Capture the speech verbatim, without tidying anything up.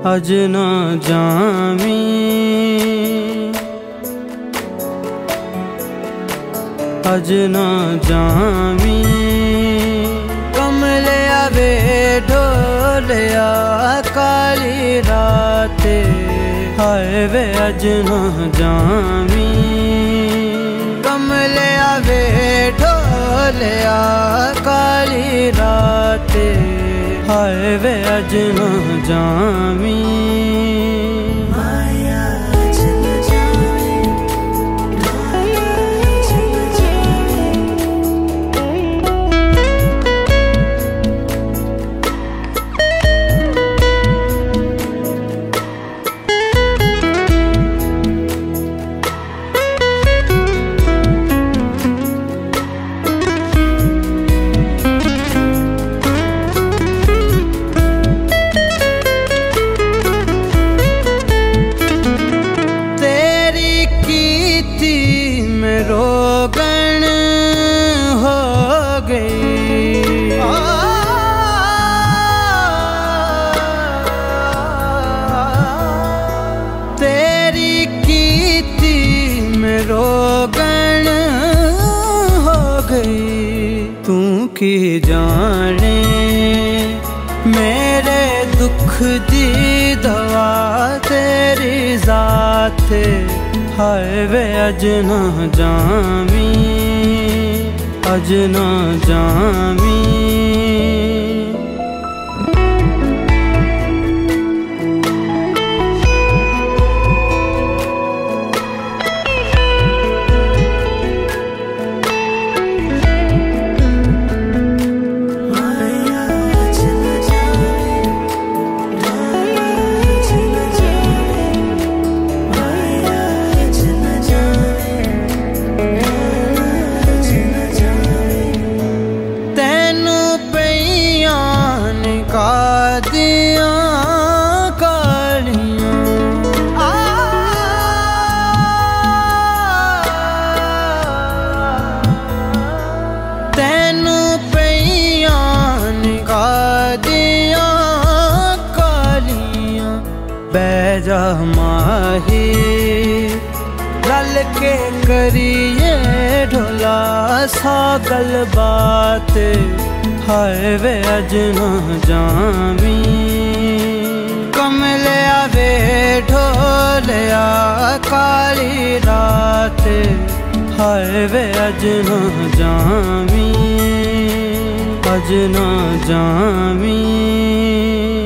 अज ना जामी, अज ना जामी। कमलिया वे ढोलिया काली रात, हाय वे अज ना जामी। कमलिया वे ढोलिया काली रात, हाय वे अज ना जामी। रोगन हो गई, तेरी कीर्ति में रोगन हो गई। तू की जाने मेरे दुख दी दवा तेरी जात, हाय वे अज ना जामी, अज ना जामी। दिया कालियां तैनू पईयां निका दिया कालियां। बैजा माही रल के करिए ढोला सा गल बात, हाय वे अज ना जामी। कमलिया वे ढोलिया काली रात, हाय वे अज ना जामी, अज ना जामी।